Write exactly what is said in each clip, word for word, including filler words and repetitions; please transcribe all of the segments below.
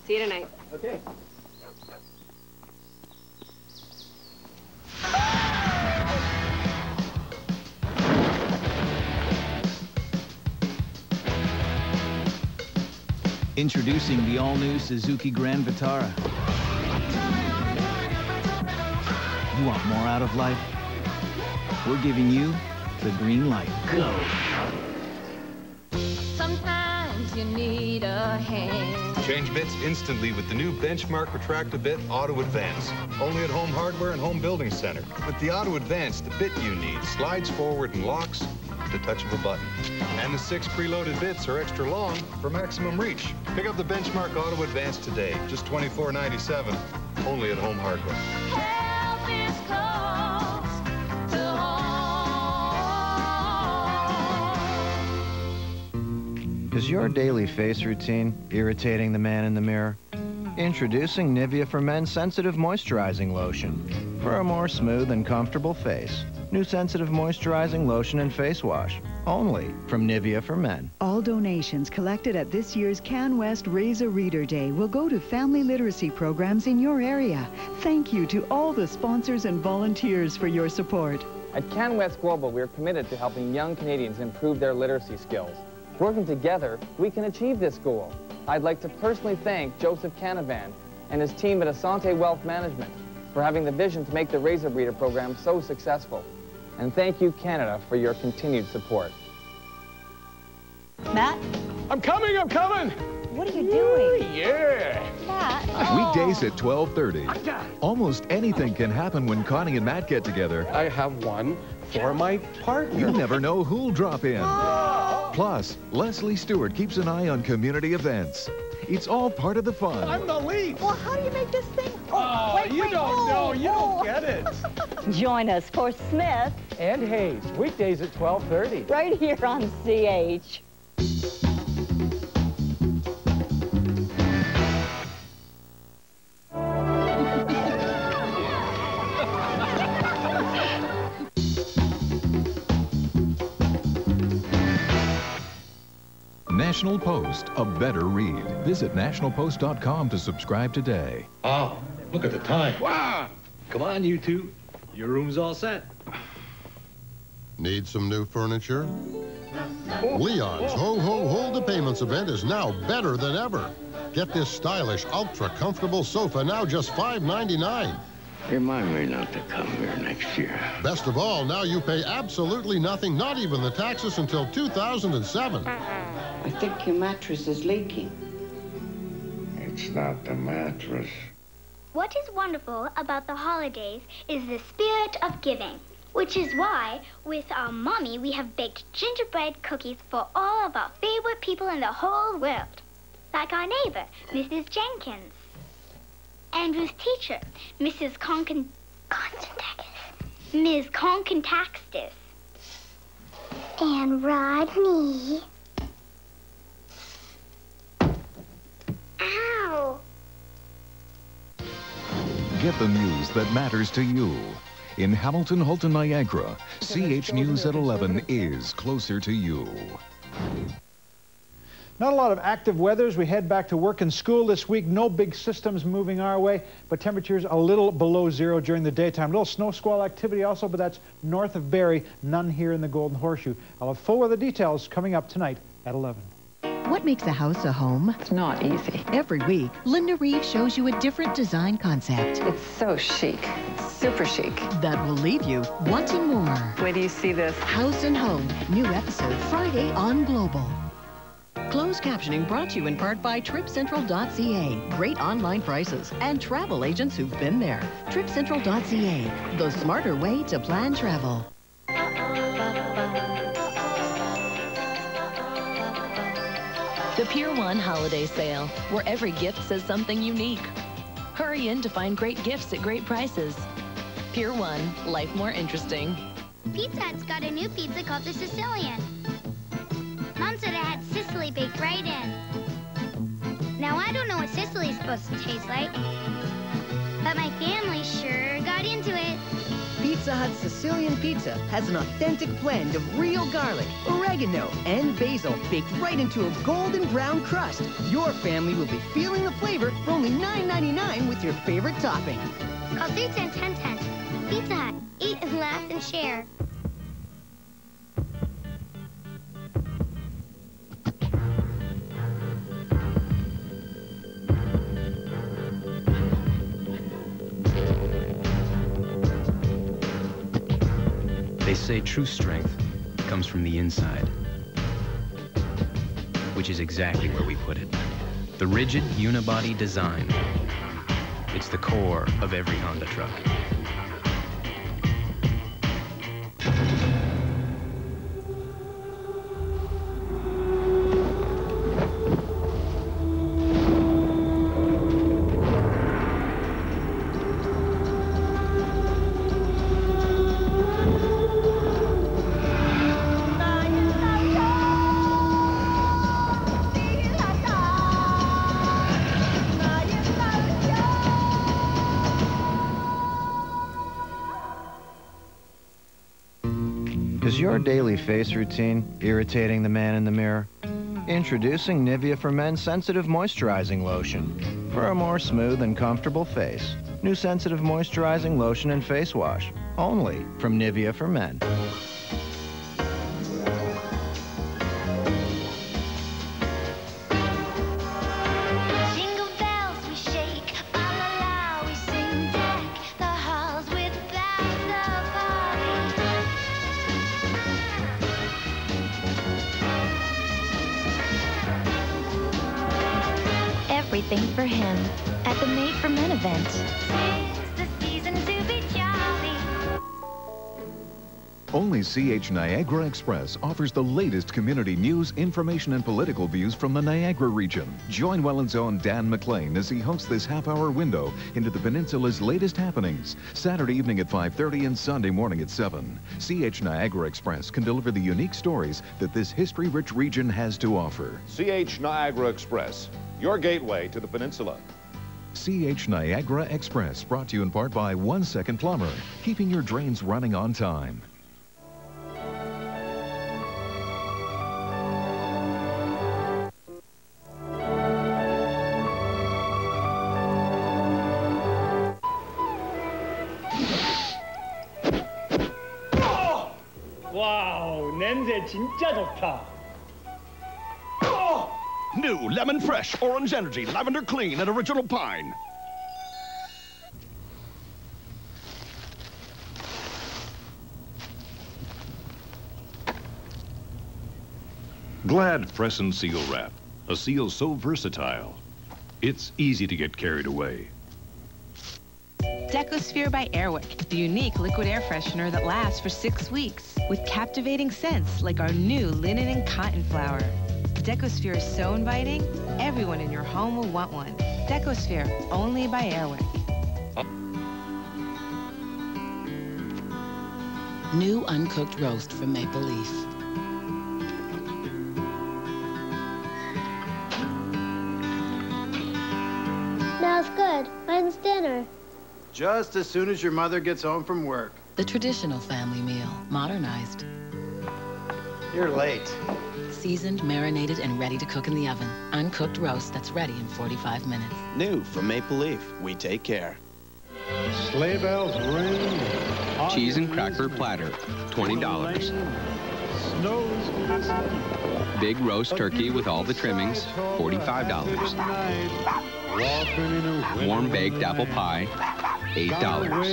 See you tonight. Okay. Introducing the all-new Suzuki Grand Vitara. You want more out of life? We're giving you the green light. Go! Sometimes you need a hand. Change bits instantly with the new Benchmark Retractabit Auto Advance. Only at Home Hardware and Home Building Center. With the Auto Advance, the bit you need slides forward and locks at the touch of a button. And the six preloaded bits are extra long for maximum reach. Pick up the Benchmark Auto Advance today, just twenty-four ninety-seven, only at Home Hardware. Help is close to home. Is your daily face routine irritating the man in the mirror? Introducing Nivea for Men Sensitive Moisturizing Lotion for a more smooth and comfortable face. New sensitive moisturizing lotion and face wash. Only from Nivea for Men. All donations collected at this year's CanWest Raise a Reader Day will go to family literacy programs in your area. Thank you to all the sponsors and volunteers for your support. At CanWest Global, we are committed to helping young Canadians improve their literacy skills. Working together, we can achieve this goal. I'd like to personally thank Joseph Canavan and his team at Asante Wealth Management for having the vision to make the Raise a Reader program so successful. And thank you, Canada, for your continued support. Matt? I'm coming, I'm coming! What are you doing? Yeah! Matt? Oh. Weekdays at twelve thirty. Almost anything can happen when Connie and Matt get together. I have one for my partner. You never know who'll drop in. Oh. Plus, Leslie Stewart keeps an eye on community events. It's all part of the fun. I'm the lead. Well, how do you make this thing? Oh, Oh, wait, you wait, don't oh, know. You oh. don't get it. Join us for Smith And Hayes, weekdays at twelve thirty. right here on C H. National Post, a better read. Visit national post dot com to subscribe today. Oh, look at the time. Wow! Come on, you two. Your room's all set. Need some new furniture? Leon's Ho Ho Hold the Payments event is now better than ever. Get this stylish, ultra-comfortable sofa now just five ninety-nine. Remind me not to come here next year. Best of all, now you pay absolutely nothing, not even the taxes, until two thousand seven. I think your mattress is leaking. It's not the mattress. What is wonderful about the holidays is the spirit of giving, which is why, with our mommy, we have baked gingerbread cookies for all of our favorite people in the whole world. Like our neighbor, Missus Jenkins. Andrew's teacher, Missus Concon... Constantakis. Miz Concontaxtis. And Rodney. Ow! Get the news that matters to you. In Hamilton, Halton, Niagara, C H News at eleven is closer to you. Not a lot of active weather as we head back to work and school this week. No big systems moving our way, but temperatures a little below zero during the daytime. A little snow squall activity also, but that's north of Barrie, none here in the Golden Horseshoe. I'll have full weather details coming up tonight at eleven. What makes a house a home? It's not easy. Every week, Linda Reeves shows you a different design concept. It's so chic. It's super chic. That will leave you wanting more. Wait till you see this. House and Home. New episode Friday on Global. Closed captioning brought to you in part by trip central dot c a. Great online prices and travel agents who've been there. trip central dot c a. The smarter way to plan travel. The Pier one Holiday Sale, where every gift says something unique. Hurry in to find great gifts at great prices. Pier one, life more interesting. Pizza Hut's got a new pizza called the Sicilian. Mom said it had Sicily baked right in. Now, I don't know what Sicily's supposed to taste like, but my family sure got into it. Pizza Hut's Sicilian pizza has an authentic blend of real garlic, oregano, and basil baked right into a golden brown crust. Your family will be feeling the flavor for only nine ninety-nine with your favorite topping. Call three ten ten ten. Pizza Hut. Eat and laugh and share. They say true strength comes from the inside, which is exactly where we put it. The rigid unibody design. It's the core of every Honda truck. Is your daily face routine irritating the man in the mirror? Introducing Nivea for Men Sensitive Moisturizing Lotion for a more smooth and comfortable face. New sensitive moisturizing lotion and face wash, only from Nivea for Men. Everything for him at the Made for Men event. The season to be jolly. Only C H Niagara Express offers the latest community news, information, and political views from the Niagara region. Join Welland's own Dan McLean as he hosts this half-hour window into the peninsula's latest happenings. Saturday evening at five thirty and Sunday morning at seven. C H Niagara Express can deliver the unique stories that this history-rich region has to offer. C H Niagara Express, your gateway to the peninsula. C H Niagara Express, brought to you in part by One Second Plumber, keeping your drains running on time. 와우, 냄새 진짜 좋다. New Lemon Fresh, Orange Energy, Lavender Clean, and Original Pine. Glad Fresson Seal Wrap. A seal so versatile, it's easy to get carried away. Decosphere by Airwick, the unique liquid air freshener that lasts for six weeks with captivating scents like our new linen and cotton flower. Decosphere is so inviting, everyone in your home will want one. Decosphere, only by Airwick. New uncooked roast from Maple Leaf. Smells good. When's dinner? Just as soon as your mother gets home from work. The traditional family meal, modernized. You're late. Seasoned, marinated, and ready to cook in the oven. Uncooked roast that's ready in forty-five minutes. New from Maple Leaf. We take care. Sleigh bells ring. Cheese and cracker platter, twenty dollars. Big roast turkey with all the trimmings, forty-five dollars. Warm baked apple pie, eight dollars.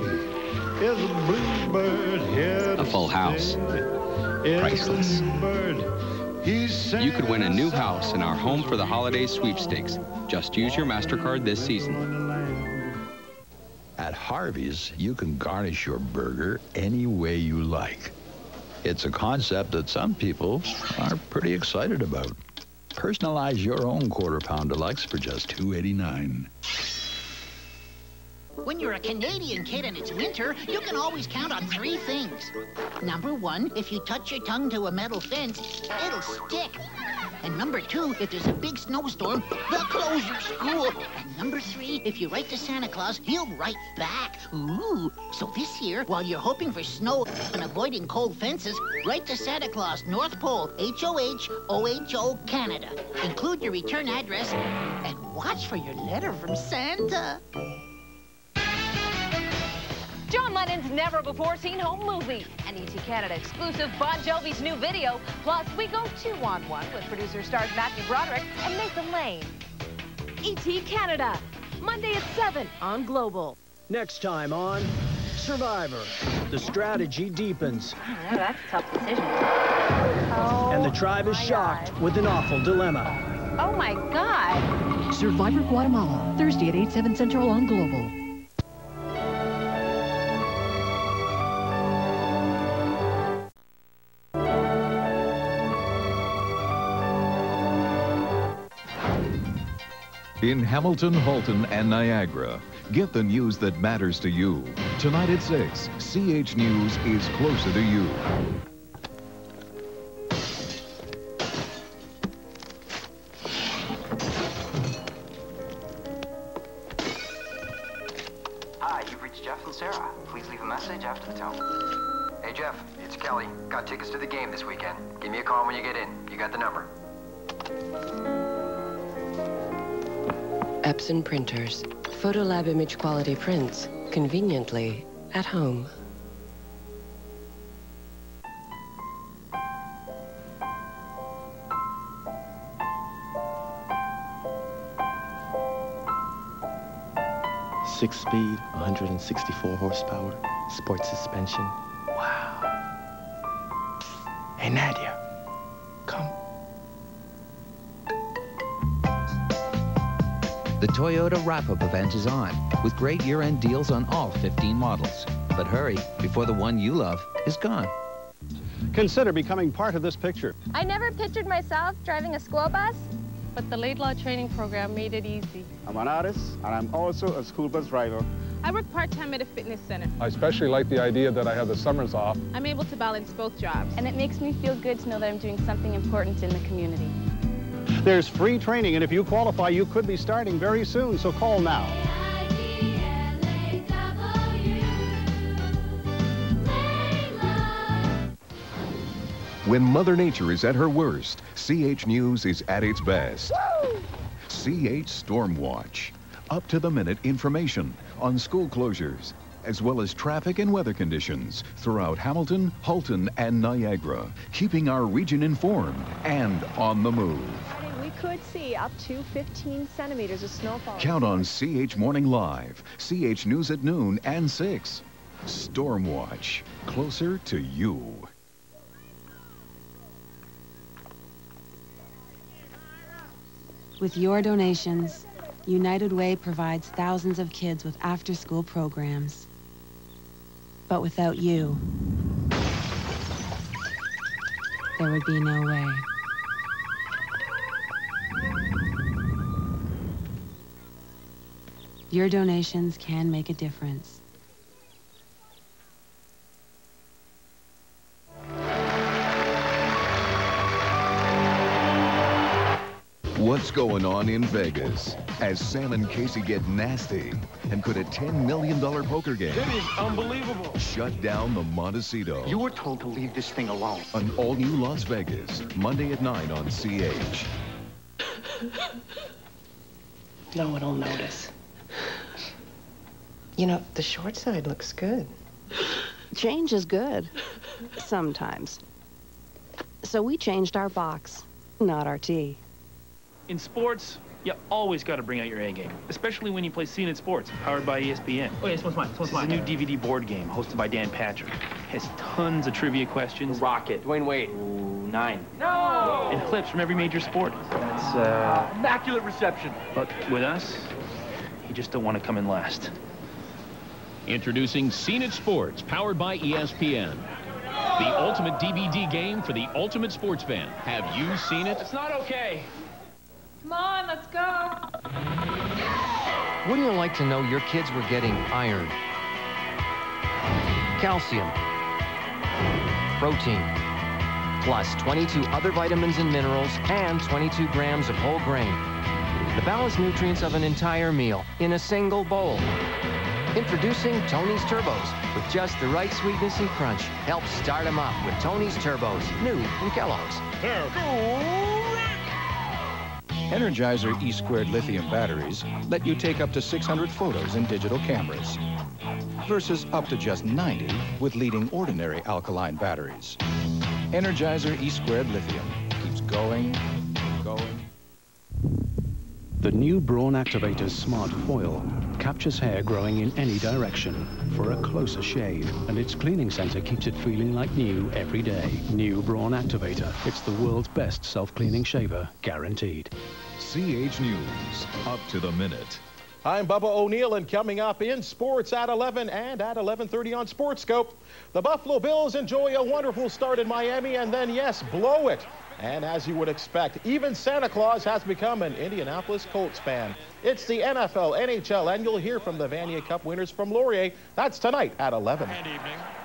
A full house, priceless. You could win a new house in our Home for the Holidays sweepstakes. Just use your MasterCard this season. At Harvey's, you can garnish your burger any way you like. It's a concept that some people are pretty excited about. Personalize your own quarter pound deluxe for just two eighty-nine. When you're a Canadian kid and it's winter, you can always count on three things. Number one, if you touch your tongue to a metal fence, it'll stick. And number two, if there's a big snowstorm, they'll close your school. And number three, if you write to Santa Claus, he'll write back. Ooh. So this year, while you're hoping for snow and avoiding cold fences, write to Santa Claus, North Pole, H O H O H O, Canada. Include your return address and watch for your letter from Santa. John Lennon's never-before-seen home movie, an E T Canada exclusive, Bon Jovi's new video, plus we go two-on-one with producer stars Matthew Broderick and Nathan Lane. E T Canada, Monday at seven on Global. Next time on Survivor, the strategy deepens. Yeah, that's a tough decision. Oh, and the tribe is shocked God. with an awful dilemma. Oh my God. Survivor Guatemala, Thursday at eight, seven Central on Global. In Hamilton, Halton, and Niagara, get the news that matters to you. Tonight at six, C H News is closer to you. Hi, you've reached Jeff and Sarah. Please leave a message after the tone. Hey, Jeff, it's Kelly. Got tickets to the game this weekend. Give me a call when you get in. You got the number. Epson printers. Photolab image quality prints. Conveniently at home. Six speed, one hundred sixty-four horsepower, sports suspension. Wow. Hey, Nadia, come. The Toyota wrap-up event is on, with great year-end deals on all fifteen models. But hurry, before the one you love is gone. Consider becoming part of this picture. I never pictured myself driving a school bus, but the Laidlaw training program made it easy. I'm an artist, and I'm also a school bus driver. I work part-time at a fitness center. I especially like the idea that I have the summers off. I'm able to balance both jobs, and it makes me feel good to know that I'm doing something important in the community. There's free training, and if you qualify, you could be starting very soon, so call now. When Mother Nature is at her worst, C H News is at its best. Woo! C H Storm Watch. Up-to-the-minute information on school closures, as well as traffic and weather conditions throughout Hamilton, Halton, and Niagara, keeping our region informed and on the move. We could see up to fifteen centimeters of snowfall. Count on C H Morning Live, C H News at noon and six. Storm Watch, closer to you. With your donations, United Way provides thousands of kids with after-school programs. But without you, there would be no way. Your donations can make a difference. What's going on in Vegas as Sam and Casey get nasty and could a ten million dollar poker game It is unbelievable. shut down the Montecito? You were told to leave this thing alone. An all-new Las Vegas, Monday at nine on C H. No one will notice. You know, the short side looks good. Change is good. Sometimes. So we changed our box, not our tee. In sports, you always got to bring out your A game, especially when you play C N N Sports, powered by E S P N. Oh, yeah, this one's mine. This one's This is mine. a new D V D board game hosted by Dan Patrick. Has tons of trivia questions. Rocket. Dwayne Wade. Ooh, nine. No! And clips from every major sport. That's, uh... Immaculate reception. But with us, you just don't want to come in last. Introducing C N N Sports, powered by E S P N. The ultimate D V D game for the ultimate sports fan. Have you seen it? It's not okay. Come on, let's go. Wouldn't you like to know your kids were getting iron, calcium, protein, plus twenty-two other vitamins and minerals and twenty-two grams of whole grain. The balanced nutrients of an entire meal in a single bowl. Introducing Tony's Turbos with just the right sweetness and crunch. Help start them up with Tony's Turbos, new from Kellogg's. Energizer E squared lithium batteries let you take up to six hundred photos in digital cameras versus up to just ninety with leading ordinary alkaline batteries. Energizer E squared lithium keeps going, going. The new Braun Activator Smart Foil captures hair growing in any direction for a closer shave, and its cleaning center keeps it feeling like new every day. New Braun Activator. It's the world's best self-cleaning shaver, guaranteed. C H News, up to the minute. I'm Bubba O'Neill, and coming up in sports at eleven and at eleven thirty on SportsScope, the Buffalo Bills enjoy a wonderful start in Miami and then, yes, blow it. And as you would expect, even Santa Claus has become an Indianapolis Colts fan. It's the N F L, N H L, and you'll hear from the Vanier Cup winners from Laurier. That's tonight at eleven. Good evening.